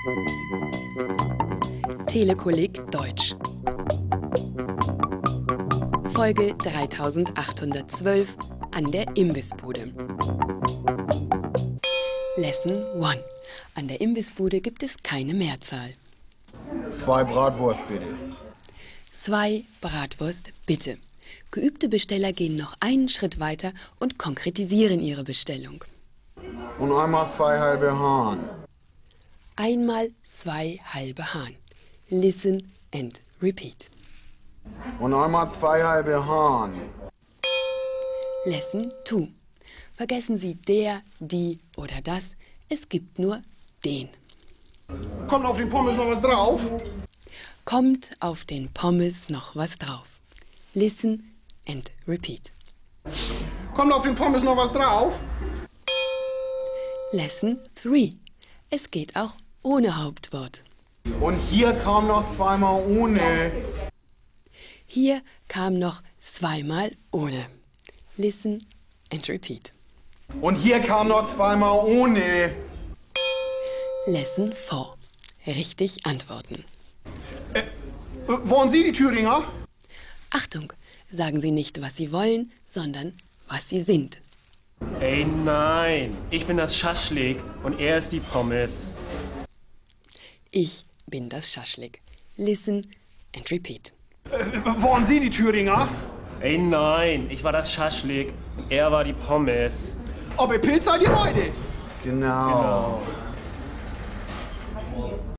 Telekolleg Deutsch. Folge 3812 an der Imbissbude. Lesson 1. An der Imbissbude gibt es keine Mehrzahl. 2 Bratwurst, bitte. 2 Bratwurst, bitte. Geübte Besteller gehen noch einen Schritt weiter und konkretisieren ihre Bestellung. Und einmal 2 halbe Hahn. Einmal 2 halbe Hahn. Listen and repeat. Und einmal 2 halbe Hahn. Lesson 2. Vergessen Sie der, die oder das. Es gibt nur den. Kommt auf den Pommes noch was drauf? Kommt auf den Pommes noch was drauf. Listen and repeat. Kommt auf den Pommes noch was drauf? Lesson 3. Es geht auch ohne Hauptwort. Und hier kam noch zweimal ohne. Hier kam noch zweimal ohne. Listen and repeat. Und hier kam noch zweimal ohne. Lesson 4. Richtig antworten. Wollen Sie die Thüringer? Achtung, sagen Sie nicht, was Sie wollen, sondern was Sie sind. Ey, nein, ich bin das Schaschlik und er ist die Pommes. Ich bin das Schaschlik. Listen and repeat. Wollen Sie die Thüringer? Ey, nein, ich war das Schaschlik, er war die Pommes. Aber Pilz seid ihr beide. Genau.